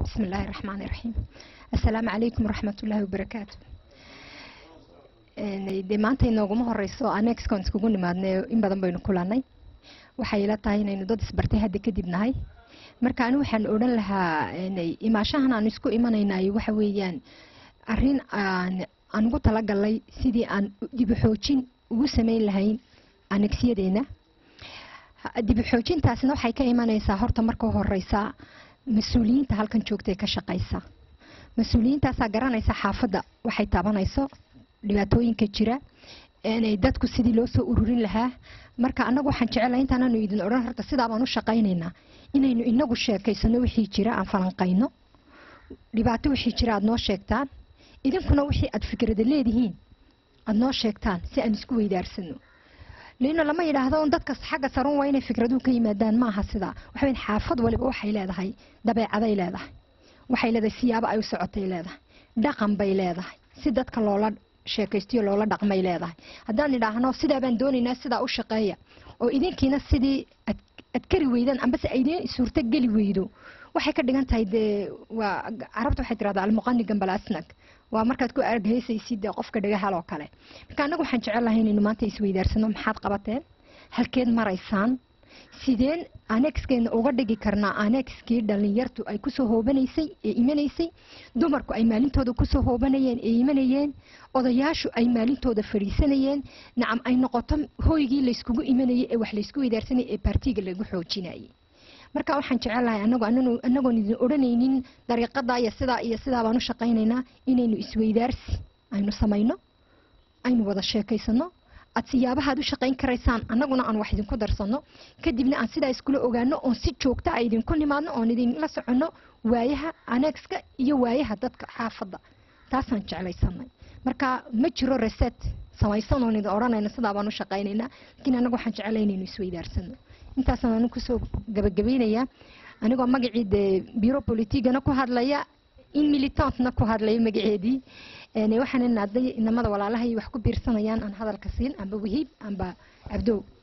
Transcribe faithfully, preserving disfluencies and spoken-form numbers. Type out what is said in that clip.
بسم الله الرحمن الرحيم. السلام عليكم ورحمة الله وبركاته. دي maanta inoogu horeyso annex cons kugu nimaadnay in badan baynu kulanay waxay ila tahay inaynu dad isbartay hadda kadib nahay marka anigu waxaan oran lahaa inay imaashahan aan isku imanaynay waxa weeyaan arrin aan aan ugu tala galay sidii aan dib u xoojin ugu sameyn lahayn annexyadeena dib u xoojintaasna waxay ka imanaysaa horta marka horeysa mas'uuliyiinta halkan joogtay ka shaqeysa mas'uuliyiintaas garanaysa xaafadda waxay taabanayso dhibaatooyinka jira inay dadku sidii loo soo ururin lahaa marka anagu waxaan jecelahay intaananu idin oran horta sidaa baan u shaqaynaynaa inaynu inagu sheekaysano wixii jira aan falanqayno dhibaato wixii jira aad noo sheegtaan idinkuna wixii aad fikrada leedihiin aad noo sheegtaan si aan isku weydaarsano leena lama yiraahdo on dadka xagga saran waa inay fikradu ka yimaadaan maaha sida waxa weyn xaafad waliba waxay leedahay dabeecad ay leedahay waxay leedahay siyaabo ay u socotay leedahay dhaqan bay leedahay si dadka loola sheekaystiyo loola dhaqmay leedahay haddaan idhaahno sidaa baan doonaynaa sidaa u shaqeeya oo idinkiina sidii ad kari weydaan amba si aydin suurta geli weydo waxay ka dhigan tahay de waa carabtu waxay tiraahdaa almuqanni gambal asnag waa markaad ku argaysid qofka dhagaha loo kale marka anagu waxaan jecelahay inaynu maanta isweydaarsano maxaad qabateen halkeed maraysaan sideen annexkeena uga dhigi karnaa annexkii dhalinyartu ay ku soo hoobanaysay ee imanaysay dumarku ay maalintooda ku soo hoobanayeen ee imanayeen odayaashu ay maalintooda fariisanayeen nacam ay noqoto hooygii la iskugu imanayay ee wax la isku weedaarsanay ee partiga lagu xoojinayay marka waxaan jecelahay anagu anagu idin oranaynin dariiqada iyo sida iyo sida baan u shaqaynaynaa inaynu isweydaarsi aynu samayno aynu wada sheekaysano ad siyaabaha u shaqayn karaysaan anaguna aan wax idin ku darsano kadibna aan sida isku ogaano oo si joogta ah idin ku nimaadno oo idin la socono waayaha annexka iyo waayaha dadka xaafadda taasaan jeclaysanay marka ma jiro reset samaysan oo idin oranayna sida baan u shaqaynaynaa laakiin anagu waxaan jecelahay inaynu isweydaarsano intaasaan anigu kusoo gabagabaynayaa anigoo magaciida biro politigana ku hadlaya in militantna ku hadlaya magaceedii waxaan naaday inamada walaalahay wax ku biirsanayaan aan hadalka siin amba wahib amba abdo